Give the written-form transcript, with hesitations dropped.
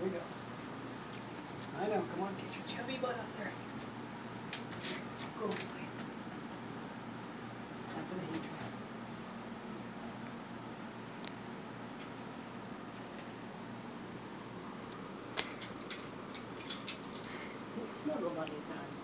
we go. I know, come on, get your chubby butt up there. Go, boy. Tap of the heat trap. Snuggle buddy time.